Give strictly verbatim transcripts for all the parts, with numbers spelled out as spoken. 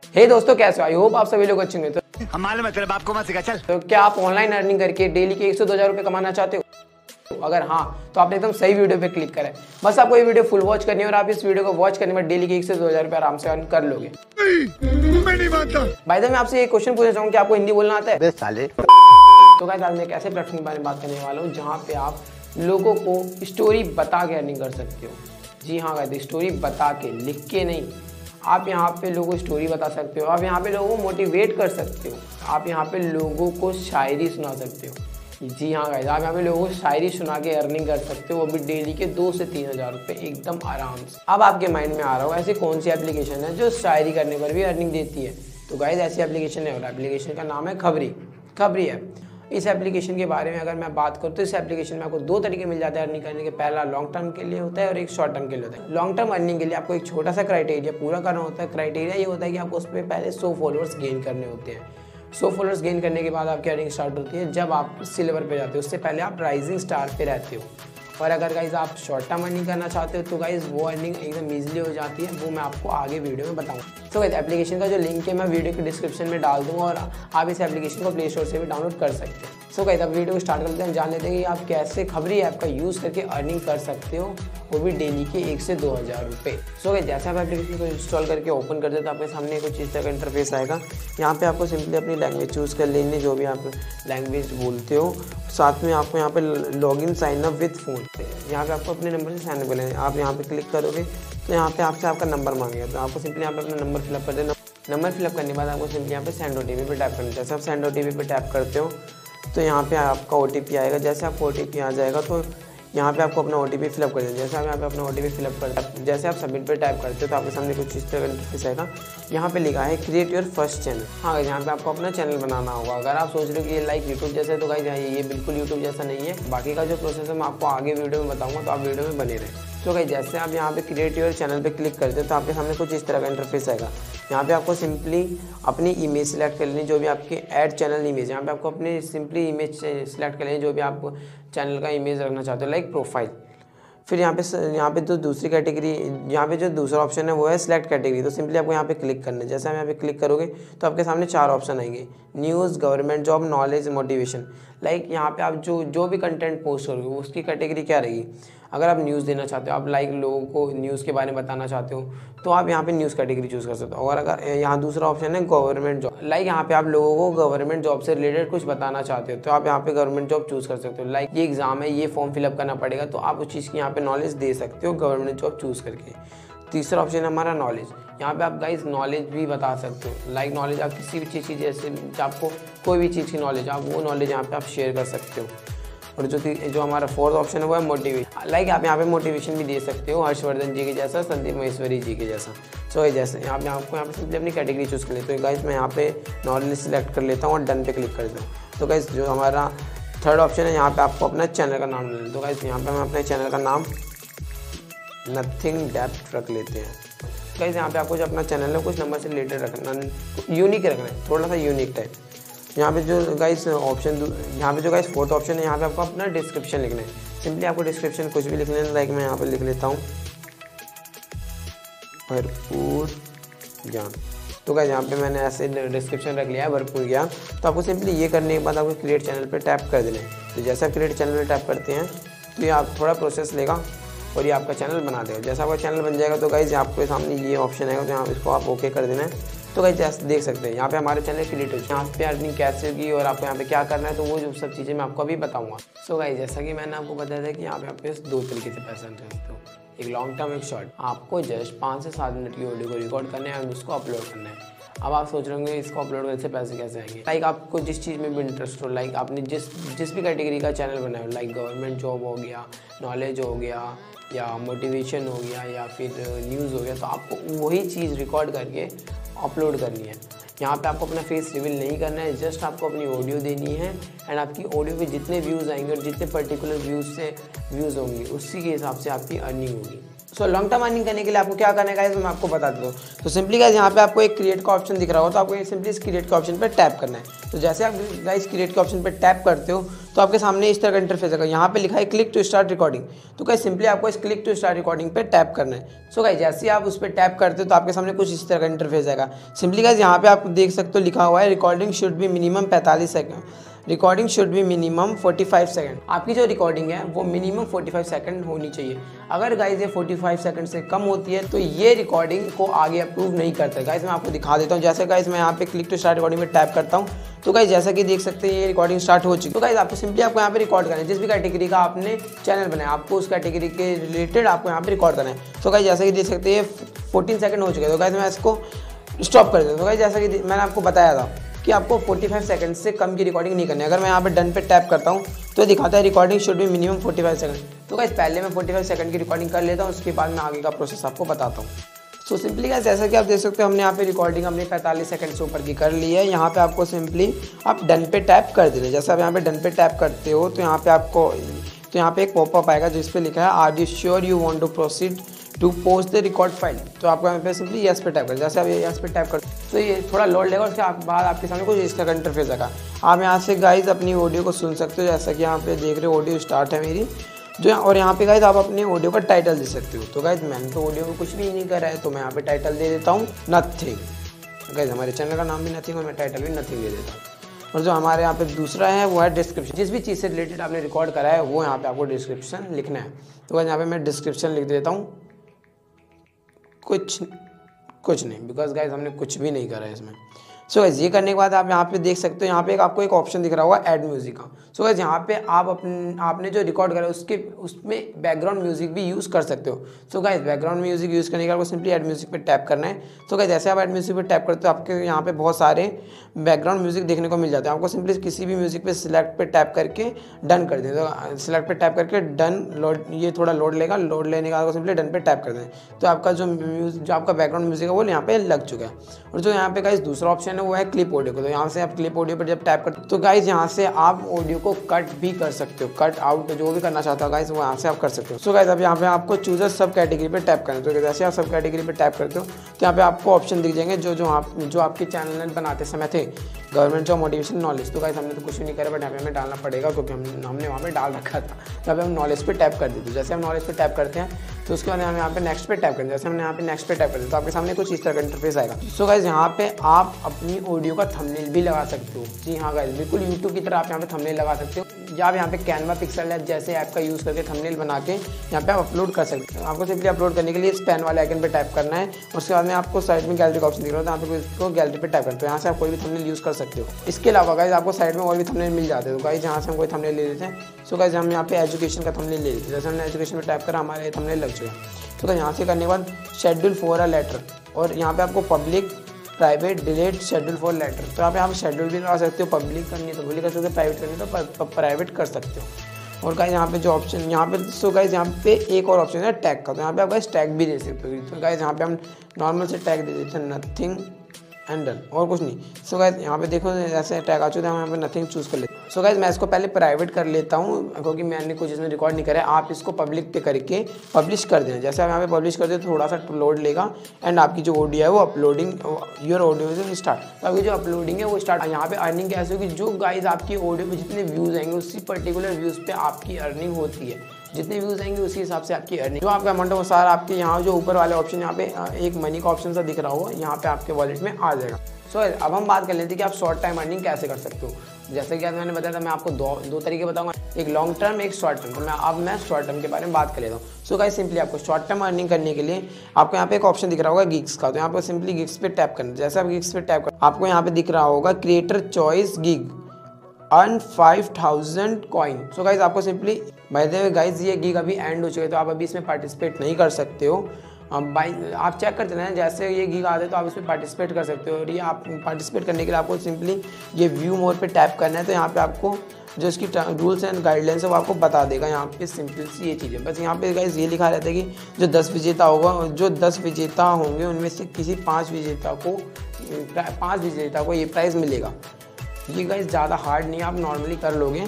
हे दोस्तों, कैसे हो? आई होप आप सभी लोग अच्छे होंगे। तो हमारे मतलब आपको मत सिखा चल। तो क्या आप ऑनलाइन अर्निंग करके डेली के एक सौ दो हजार रुपए कमाना चाहते हो? अगर हाँ, तो आपने एकदम सही वीडियो पे क्लिक करें। बस आपको ये वीडियो फुल वॉच करनी है और आप इस वीडियो को वॉच करने में डेली के एक से दो हजार रुपए आराम से अर्न कर लोगे। मैं नहीं मानता। भाई मैं आपसे एक क्वेश्चन पूछना चाहूंगा कि आपको हिंदी बोलना आता है? बे साले। तो गाइस आज मैं एक ऐसे प्लेटफॉर्म के बारे में बात करने वाला हूँ जहाँ पे आप लोगों को स्टोरी बता के अर्निंग कर सकते हो। जी हाँ गाइस, स्टोरी बता के, लिख के नहीं। आप यहाँ पे लोगों को स्टोरी बता सकते हो, आप यहाँ पे लोगों को मोटिवेट कर सकते हो, आप यहाँ पे लोगों को शायरी सुना सकते हो। जी हाँ गाइस, आप यहाँ पे लोगों को शायरी सुना के अर्निंग कर सकते हो, वो भी डेली के दो से तीन हज़ार रुपये एकदम आराम से। अब आपके माइंड में आ रहा हो ऐसी कौन सी एप्लीकेशन है जो शायरी करने पर भी अर्निंग देती है? तो गाइस ऐसी एप्लीकेशन है और एप्लीकेशन का नाम है खबरी। खबरी है। इस एप्लीकेशन के बारे में अगर मैं बात करूँ तो इस एप्लीकेशन में आपको दो तरीके मिल जाते हैं अर्निंग करने के। पहला लॉन्ग टर्म के लिए होता है और एक शॉर्ट टर्म के लिए होता है। लॉन्ग टर्म अर्निंग के लिए आपको एक छोटा सा क्राइटेरिया पूरा करना होता है। क्राइटेरिया ये होता है कि आपको उस पर पहले सौ फॉलोअर्स गेन करने होते हैं। सौ फॉलोअर्स गेन करने के बाद आपकी अर्निंग स्टार्ट होती है जब आप सिल्वर पे जाते हो। उससे पहले आप राइजिंग स्टार पे रहते हो। और अगर गाइज आप शॉर्ट टर्म अर्निंग करना चाहते हो तो गाइज वो अर्निंग एकदम ईजिली हो जाती है, वो मैं आपको आगे वीडियो में बताऊंगा। तो गाइज एप्लीकेशन का जो लिंक है मैं वीडियो के डिस्क्रिप्शन में डाल दूंगा और आप इस एप्लीकेशन को प्ले स्टोर से भी डाउनलोड कर सकते हैं। सो गाइज अब वीडियो को स्टार्ट करते हैं, जान लेते हैं कि आप कैसे खबरी ऐप का यूज़ करके अर्निंग कर सकते हो, वो भी डेली के एक से दो हज़ार रुपये। सो गाइज जैसे आप एप्लीकेशन को इंस्टॉल करके ओपन कर देते तो आपके सामने कुछ इस तरह का इंटरफेस आएगा। यहाँ पे आपको सिंपली अपनी लैंग्वेज चूज़ कर लेनी, जो भी आप लैंग्वेज बोलते हो। साथ में आपको यहाँ पे login sign up with phone, यहाँ पे आपको अपने नंबर से साइन अप करना है। आप यहाँ पे क्लिक करोगे तो यहाँ पे आपसे आपका नंबर मांगेगा, तो आपको सिंपली यहाँ पे अपना नंबर फिलअप कर देना। नंबर फिलअप करने के बाद आपको सिंपली यहाँ पे सेंड ओटीपी पे टैप करना है। जैसे आप सेंड ओटीपी पे टैप करते हो तो यहाँ पे आपका ओटीपी आएगा। जैसे आपको ओटीपी आ जाएगा तो यहाँ पे आपको अपना ओटीपी फिलअप कर देना। जैसे आप यहाँ पे अपना ओटीपी फिलअप कर जैसे आप सबमिट पे टाइप करते हो तो आपके सामने कुछ इस तरह का इंटरफेस आएगा। यहाँ पे लिखा है क्रिएट योर फर्स्ट चैनल। हाँ, यहाँ पे आपको अपना चैनल बनाना होगा। अगर आप सोच रहे हो कि ये लाइक यूट्यूब जैसा है तो गाइस ये बिल्कुल यूट्यूब जैसा नहीं है। बाकी का जो प्रोसेस है मैं आपको आगे वीडियो में बताऊँगा, तो आप वीडियो में बने रहें। तो गाइस जैसे आप यहाँ पे क्रिएट योर चैनल पे क्लिक करते हो तो आपके सामने कुछ इस तरह का इंटरफेस आएगा। यहाँ पे आपको सिंपली अपनी इमेज सेलेक्ट कर लेनी, जो भी आपकी ऐड चैनल इमेज। यहाँ पे आपको अपनी सिंपली इमेज सेलेक्ट कर लेनी, जो भी आप चैनल का इमेज रखना चाहते हो, लाइक प्रोफाइल। फिर यहाँ पे यहाँ पे जो दूसरी कैटेगरी, यहाँ पे जो दूसरा ऑप्शन है वो है सिलेक्ट कैटेगरी। तो सिंपली आपको यहाँ पे क्लिक करना है। जैसे आप यहाँ पे क्लिक करोगे तो आपके सामने चार ऑप्शन आएंगे, news, government job, knowledge, motivation. Like यहाँ पे आप जो जो भी कंटेंट पोस्ट करोगे उसकी कैटेगरी क्या रहेगी। अगर आप न्यूज़ देना चाहते हो, आप लाइक लोगों को न्यूज़ के बारे में बताना चाहते हो तो आप यहाँ पे न्यूज़ कैटेगरी चूज़ कर सकते हो। और अगर यहाँ दूसरा ऑप्शन है गवर्नमेंट जॉब, लाइक यहाँ पे आप लोगों को गवर्नमेंट जॉब से रिलेटेड कुछ बताना चाहते हो तो आप यहाँ पे गवर्नमेंट जॉब चूज़ कर सकते हो। लाइक ये एग्जाम है, ये फॉर्म फिलअप करना पड़ेगा, तो आप उस चीज़ की यहाँ पे नॉलेज दे सकते हो गवर्नमेंट जॉब चूज़ करके। तीसरा ऑप्शन है हमारा नॉलेज। यहाँ पे आप गाइस नॉलेज भी बता सकते हो। लाइक नॉलेज आप किसी भी चीज़ की, जैसे आपको कोई भी चीज़ की नॉलेज, आप वो नॉलेज यहाँ पे आप शेयर कर सकते हो। और जो जो हमारा फोर्थ ऑप्शन है वो है मोटिवेशन। लाइक आप यहाँ पे मोटिवेशन भी दे सकते हो, हर्षवर्धन जी के जैसा, संदीप महेश्वरी जी के जैसा। सो जैसे यहाँ पे आपको यहाँ पे सिंपली अपनी कैटेगरी चूज़ कर लेते हो। गाइस मैं यहाँ पे नॉलेज सेलेक्ट कर लेता हूँ और डन पे क्लिक कर देता हूँ। तो गाइस जो हमारा थर्ड ऑप्शन है, यहाँ पे आपको अपना चैनल का नाम लेना। तो गाइस यहाँ पे हम अपने चैनल का नाम नथिंग डेप्थ रख लेते हैं। गाइस यहाँ पे आपको जो अपना चैनल है कुछ नंबर से रिलेटेड रखना, यूनिक रखना है, थोड़ा सा यूनिक टाइप। यहाँ पे जो गाइस ऑप्शन, यहाँ पे जो गाइस फोर्थ ऑप्शन है, यहाँ पे आपको अपना डिस्क्रिप्शन लिखना है। सिंपली आपको डिस्क्रिप्शन कुछ भी लिख लेना। लाइक मैं यहाँ पे लिख लेता हूँ भरपूर ज्ञान। तो गाइस यहाँ पे मैंने ऐसे डिस्क्रिप्शन रख लिया है, भरपूर ज्ञान। तो आपको सिंपली ये करने के बाद आपको क्रिएट चैनल पे टैप कर देना है। तो जैसे आप क्रिएट चैनल पे टैप करते हैं तो ये आप थोड़ा प्रोसेस लेगा और ये आपका चैनल बना देगा। जैसा आपका चैनल बन जाएगा तो गाइस आपके सामने ये ऑप्शन आएगा, तो यहाँ इसको आप ओके कर देना है। तो गाइस जैसे देख सकते हैं यहाँ पे हमारे चैनल क्रिएट हो, यहाँ पे अर्निंग कैसे होगी और आपको यहाँ पे क्या करना है, तो वो जो सब चीज़ें मैं आपको अभी बताऊँगा। सो गाइस जैसा कि मैंने आपको बताया था कि यहाँ पे आप दो तरीके से पैसा अर्न कर सकते हो, एक लॉन्ग टर्म, एक शॉर्ट। आपको जस्ट पाँच से सात मिनट की वीडियो को रिकॉर्ड करना है और उसको अपलोड करना है। अब आप सोच रहे होंगे इसको अपलोड करने से पैसे कैसे आएंगे। लाइक आपको जिस चीज़ में भी इंटरेस्ट हो, लाइक आपने जिस जिस भी कैटेगरी का चैनल बनाया हो, लाइक गवर्नमेंट जॉब हो गया, नॉलेज हो गया, या मोटिवेशन हो गया, या फिर न्यूज़ हो गया, तो आपको वही चीज़ रिकॉर्ड करके अपलोड करनी है। यहाँ पे आपको अपना फेस रिवील नहीं करना है, जस्ट आपको अपनी ऑडियो देनी है एंड आपकी ऑडियो पे जितने व्यूज़ आएंगे और जितने पर्टिकुलर व्यूज़ से व्यूज़ होंगे उसी के हिसाब से आपकी अर्निंग होगी। सो लॉन्ग टर्म अर्निंग करने के लिए आपको क्या करना है गाइस, मैं आपको बता देता हूँ। तो सिंपली गाइस यहाँ पे आपको एक क्रिएट का ऑप्शन दिख रहा हो, तो आपको सिंपली इस क्रिएट के ऑप्शन पर टैप करना है। तो जैसे आप गाइस क्रिएट के ऑप्शन पर टैप करते हो तो आपके सामने इस तरह का इंटरफेस आएगा। यहाँ पे लिखा है क्लिक टू स्टार्ट रिकॉर्डिंग। तो गाइस सिंपली आपको इस क्लिक टू स्टार्ट रिकॉर्डिंग पे टैप करना है। सो गाइस जैसे ही आप उस पर टैप करते हो तो आपके सामने कुछ इस तरह का इंटरफेस आएगा। सिंपली गाइस यहाँ पे आप देख सकते हो लिखा हुआ है रिकॉर्डिंग शुड बी मिनिमम पैंतालीस second, recording should be minimum पैंतालीस सेकंड। आपकी जो रिकॉर्डिंग है वो मिनिमम पैंतालीस सेकंड होनी चाहिए। अगर गाइस ये पैंतालीस सेकंड से कम होती है तो ये रिकॉर्डिंग को आगे अप्रूव नहीं करता है। गाइस मैं आपको दिखा देता हूँ। जैसे गाइस मैं यहाँ पे क्लिक टू स्टार्ट रिकॉर्डिंग में टैप करता हूँ तो गाइस जैसा कि देख सकते हैं ये रिकॉर्डिंग स्टार्ट हो चुकी है। तो गाइस आपको सिंपली आपको यहाँ पे रिकॉर्ड करना है। जिस भी कैटेगरी का आपने चैनल बनाया आपको उस कैटेगरी के रिलेटेड आपको यहाँ पे रिकॉर्ड करना है। तो गाइस जैसा कि देख सकते हैं ये फोर्टीन सेकंड हो चुके हैं। तो गाइस मैं इसको स्टॉप कर देता हूँ। तो गाइस जैसा कि मैंने आपको बताया था कि आपको पैंतालीस सेकंड से कम की रिकॉर्डिंग नहीं करनी है। अगर मैं यहाँ पे डन पे टैप करता हूँ तो दिखाता है रिकॉर्डिंग शुड भी मिनिमम पैंतालीस सेकंड। तो गाइस पहले मैं पैंतालीस सेकंड की रिकॉर्डिंग कर लेता हूँ, उसके बाद मैं आगे का प्रोसेस आपको बताता हूँ। सो सिंपली गाइस जैसा कि आप देख सकते हो हमने यहाँ पे रिकॉर्डिंग अपनी पैंतालीस सेकंड से ऊपर की कर ली है। यहाँ पे आपको सिंपली आप डन पे टैप कर दीजिए। जैसे आप यहाँ पे डन पे टैप करते हो तो यहाँ पे आपको तो यहाँ पे एक पॉपअप आएगा जिस पे लिखा है are you sure you want to proceed to post the record file. तो आपको यहाँ पे सिंपली यस पे टैप कर, जैसे आप यस पे टैप करते तो ये थोड़ा लोड लेगा, उसके बाद आपके सामने कुछ इस तरह का इंटरफेस आएगा। आप यहाँ से गाइस अपनी ऑडियो को सुन सकते हो। जैसा कि यहाँ पे देख रहे हो ऑडियो स्टार्ट है मेरी जो, और यहाँ पे गाइस आप अपने ऑडियो का टाइटल दे सकते हो। तो गाइस मैंने तो ऑडियो में कुछ भी नहीं करा है तो मैं यहाँ पे टाइटल दे देता हूँ नथिंग। गाइस हमारे चैनल का नाम भी नथिंग और मैं टाइटल भी नथिंग दे देता हूँ। और जो हमारे यहाँ पे दूसरा है वो है डिस्क्रिप्शन। जिस भी चीज़ से रिलेटेड आपने रिकॉर्ड करा है वो यहाँ पे आपको डिस्क्रिप्शन लिखना है। तो गाइस यहाँ पे मैं डिस्क्रिप्शन लिख देता हूँ कुछ कुछ नहीं, बिकॉज गाइस हमने कुछ भी नहीं करा है इसमें। सो गाइस ये करने के बाद आप यहाँ पे देख सकते हो यहाँ पे एक आपको एक ऑप्शन दिख रहा होगा ऐड म्यूजिक का। सो गाइस यहाँ पे आप अपने आपने जो रिकॉर्ड करा है उसके उसमें बैकग्राउंड म्यूजिक भी यूज़ कर सकते हो। So guys background music use करने के बाद आपको सिंपली ऐड म्यूजिक पे टैप करना है। तो गाइस जैसे आप ऐड म्यूजिक पे टैप करते हो आपके यहाँ पे बहुत सारे बैकग्राउंड म्यूजिक देखने को मिल जाते हैं। आपको सिंपली किसी भी म्यूजिक पे सिलेक्ट पे टैप करके डन कर दें। तो सिलेक्ट पे टैप करके डन लोड, ये थोड़ा लोड लेगा, लोड लेने के बाद सिंपली डन पे टैप कर दें तो आपका जो म्यूजिक जो आपका बैकग्राउंड म्यूजिक है वो यहाँ पे लग चुका है। और जो यहाँ पे गाइस दूसरा ऑप्शन है वो है क्लिप ऑडियो। तो यहाँ से आप क्लिप ऑडियो पर जब टैप करते तो गाइस यहाँ से आप ऑडियो को कट भी कर सकते हो, कट आउट जो भी करना चाहता हो गाइस वो यहाँ से आप कर सकते हो। सो गाइस अब यहाँ पे आपको चूजर सब कैटेगरी पे टैप करना है। तो जैसे आप सब कैटेगरी पे टैप करते हो तो यहाँ पे आपको ऑप्शन दिख जाएंगे जो जो आप जो आपके चैनल बनाते समय थे, गवर्नमेंट जॉब, मोटिवेशन, नॉलेज। तो गाइस हमने तो कुछ भी नहीं करा बट यहाँ पे हमें डालना पड़ेगा क्योंकि हम हमने वहाँ पे डाल रखा था। तो यहाँ पे हम नॉलेज पे टैप कर देते। जैसे हम नॉलेज पे टैप करते हैं तो उसके बाद हम यहाँ पे नेक्स्ट पे टैप करते हैं। जैसे हमने यहाँ पे नेक्स्ट पे टैप करते हैं तो आपके सामने कुछ इस तरह का इंटरफेस आएगा। सो गाइस यहाँ पे आप अपनी ऑडियो का थंबनेल भी लगा सकते हो। जी हाँ गाइस बिल्कुल यूट्यूब की तरह आप यहाँ पे थंबनेल लगा सकते हो, या आप यहाँ पे कैनवा पिक्सल ऐप जैसे ऐप का यूज़ करके थंबनेल बना के यहाँ पे आप अपलोड कर सकते हो। आपको सिंपली अपलोड करने के लिए इस पेन वाले आइकन पे टैप करना है। उसके बाद में आपको साइड में गैलरी का ऑप्शन दिख रहा है तो यहाँ पे इसको गैलरी पे टैप करते हो। यहाँ से आप कोई भी थंबनेल यूज़ कर सकते हो। इसके अलावा गाइस आपको साइड में और भी थंबनेल मिल जाते हैं। तो गाइस यहाँ से हम कोई थंबनेल ले लेते हैं। सो गाइस हम यहाँ पे एजुकेशन का थंबनेल ले लेते हैं। जैसे हमने एजुकेशन पे टैप करा हमारे थंबनेल लग चुका है। तो यहाँ से करने के बाद शेड्यूल फॉर अ लेटर, और यहाँ पे आपको public, private, delete, schedule for later. तो आप यहाँ पे शेड्यूल भी लगा सकते हो, पब्लिक करनी है तो पब्लिक कर सकते हो, प्राइवेट करनी है तो प्राइवेट कर सकते हो। और गाइस यहाँ पे जो ऑप्शन यहाँ पे सो गाइस यहाँ पे एक और ऑप्शन है टैग का। तो यहाँ पे आप गाइस टैग भी दे सकते हो। तो गाइस यहाँ पे हम नॉर्मल से टैग दे देते हैं नथिंग एंड डन, और कुछ नहीं। सो गाइस यहाँ पे देखो जैसे टैग आ चुका है हम यहाँ पे नथिंग चूज़ कर लेते हैं। सो गाइस मैं इसको पहले प्राइवेट कर लेता हूँ क्योंकि मैंने कुछ इसमें रिकॉर्ड नहीं करा है। आप इसको पब्लिक पे करके पब्लिश कर देना। जैसे आप यहाँ पे पब्लिश कर दे तो थोड़ा सा लोड लेगा एंड आपकी जो ऑडियो है वो uploading, your audio is start. तो आपकी जो अपलोडिंग है वो स्टार्ट। यहाँ पे अर्निंग कैसे होगी, जो गाइस आपकी ऑडियो पे जितने व्यूज़ आएंगे उसी पर्टिकुलर व्यूज़ पे आपकी अर्निंग होती है। जितने व्यूज़ आएंगे उसी हिसाब से आपकी अर्निंग, जो आपका अमाउंट है वो सारा आपके यहाँ जो ऊपर वाले ऑप्शन यहाँ पे एक मनी का ऑप्शन सा दिख रहा होगा यहाँ पे आपके वॉलेट में आ जाएगा। सो so, अब हम बात कर लेते हैं कि आप शॉर्ट टाइम अर्निंग कैसे कर सकते हो। जैसे कि आज मैंने बताया था मैं आपको दो दो तरीके बताऊंगा, एक लॉन्ग टर्म एक शॉर्ट टर्म। तो मैं अब मैं शॉर्ट टर्म के बारे में बात कर लेता हूँ। सो गाइस सिंपली आपको शॉर्ट टर्म अर्निंग करने के लिए आपको यहाँ पे एक ऑप्शन दिख रहा होगा गिग्स का। तो यहाँ पे सिंपली गिग्स पे टैप करना। जैसे आप गिग्स पे टैप कर आपको यहाँ पे दिख रहा होगा creator choice gig earn five thousand coin. So guys आपको simply by the way guys ये गिग अभी एंड हो चुके तो आप अभी इसमें पार्टिसिपेट नहीं कर सकते हो। बाई आप चेक करते हैं जैसे ये गिग आते तो आप इसमें पार्टिसिपेट कर सकते हो। और ये आप पार्टिसिपेट करने के लिए आपको सिंपली ये व्यू मोर पे टैप करना है। तो यहाँ पे आपको जो इसकी रूल्स एंड गाइडलाइंस है वो आपको बता देगा। यहाँ पे सिंपल सी ये चीज़ है, बस यहाँ पे गाइस ये लिखा रहता है कि जो दस विजेता होगा जो दस विजेता होंगे उनमें से किसी पाँच विजेता को पाँच विजेता को ये प्राइज़ मिलेगा। ये गाइस ज़्यादा हार्ड नहीं, आप नॉर्मली कर लोगे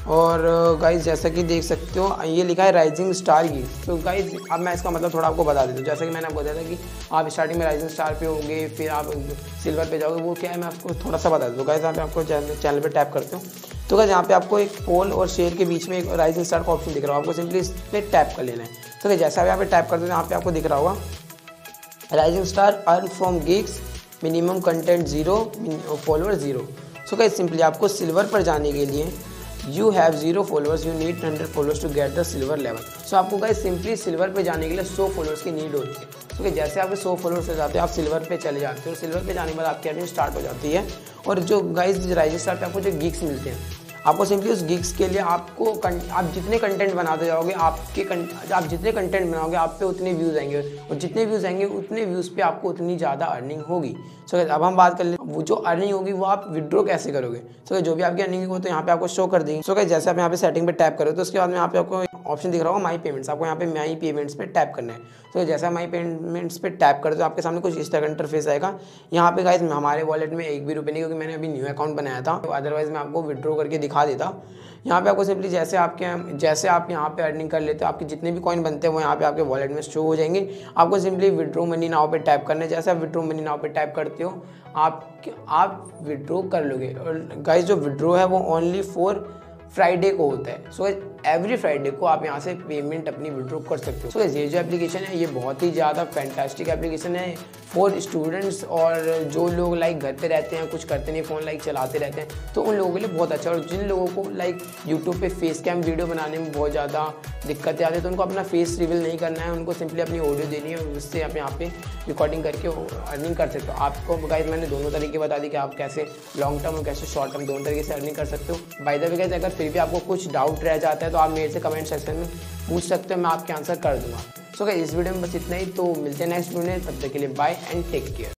और गाइज जैसा कि देख सकते हो ये लिखा है राइजिंग स्टार गिग्स। तो गाइज अब मैं इसका मतलब थोड़ा आपको बता देता हूँ। जैसा कि मैंने आपको बताया था कि आप स्टार्टिंग में राइजिंग स्टार पे होंगे, फिर आप सिल्वर पे जाओगे, वो क्या है मैं आपको थोड़ा सा बता दूँ। गाइज यहाँ पे आपको चैनल पे टैप करते हो तो गाइज यहाँ पे आपको एक पोल और शेयर के बीच में एक राइजिंग स्टार का ऑप्शन दिख रहा होगा, आपको सिंपली इस पर टैप कर लेना है। तो गाइज जैसा आप यहाँ पे टैप करते हो यहाँ पे आपको दिख रहा होगा rising star earn from gigs, minimum content zero, follower zero. So guys simply आपको सिल्वर पर जाने के लिए you have zero followers, you need hundred followers to get the silver level. So आपको गाइज सिंपली सिल्वर पे जाने के लिए सौ फॉलोअर्स की नीड होती है। तो so, जैसे आपके सौ फॉलोअर्स हो जाते हैं आप सिल्वर पे चले जाते हो, सिल्वर पे जाने के बाद आपकी अर्निंग स्टार्ट हो जाती है। और जो गाइज राइजिंग स्टार पे आपको जो गिग्स मिलते हैं, आपको सिंपली उस गिग्स के लिए आपको आप जितने कंटेंट बनाते जाओगे, आपके आप जितने कंटेंट बनाओगे आप पे उतने व्यूज़ आएंगे, और जितने व्यूज़ आएंगे उतने व्यूज़ पे आपको उतनी ज़्यादा अर्निंग होगी। सो so, अब हम बात कर लें वो जो अर्निंग होगी वो आप विड्रॉ कैसे करोगे। सो so, जो भी आपकी अर्निंग होगी तो यहाँ पे आपको शो कर देंगे। सो so, जैसे आप यहाँ पे सेटिंग पे टैप करो तो उसके बाद में यहाँ पे आपको ऑप्शन दिख रहा होगा माई पेमेंट्स, आपको यहाँ पे माई पेमेंट्स पे टैप करना है। तो जैसा माई पेमेंट्स पे टैप करते हो आपके सामने कुछ इस तरह का इंटरफेस आएगा। यहाँ पे गाइस हमारे वॉलेट में एक भी रुपये नहीं, क्योंकि मैंने अभी न्यू अकाउंट बनाया था, तो अदरवाइज मैं आपको विड्रॉ करके दिखा देता। यहाँ पे आपको सिंपली जैसे आपके जैसे आप यहाँ पे अर्निंग कर लेते हो, आपके जितने भी कॉइन बनते हैं वो यहाँ पे आपके वॉलेट में शो हो जाएंगे। आपको सिंपली विड्रॉ मनी नाउ पे टैप करना है। जैसे आप विड्रॉ मनी नाउ पे टैप करते हो आप आप विड्रॉ कर लोगे। और गाइस जो विड्रॉ है वो ओनली फॉर फ्राइडे को होता है। सो एवरी फ्राइडे को आप यहाँ से पेमेंट अपनी विड्रॉ कर सकते हो। सो so, ये जो एप्लीकेशन है ये बहुत ही ज़्यादा फैंटास्टिक एप्लीकेशन है फॉर स्टूडेंट्स और जो लोग लाइक घर पे रहते हैं, कुछ करते नहीं, फ़ोन लाइक चलाते रहते हैं, तो उन लोगों के लिए बहुत अच्छा। और जिन लोगों को लाइक यूट्यूब पे फेस कैम वीडियो बनाने में बहुत ज़्यादा दिक्कतें आती है, तो उनको अपना फेस रिवील नहीं करना है, उनको सिंपली अपनी ऑडियो देनी है और उससे आप यहाँ पे रिकॉर्डिंग करके अर्निंग कर सकते हो। आपको गाइस मैंने दोनों तरीके बता दी कि आप कैसे लॉन्ग टर्म और कैसे शॉर्ट टर्म दोनों तरीके से अर्निंग कर सकते हो। बाय द वे गाइस अगर फिर भी आपको कुछ डाउट रह जाता है तो आप मेरे से कमेंट सेक्शन में पूछ सकते हो, मैं आपके आंसर कर दूंगा। सो गाइस इस वीडियो में बस इतना ही, तो मिलते हैं नेक्स्ट वीडियो में, तब तक के लिए बाय एंड टेक केयर।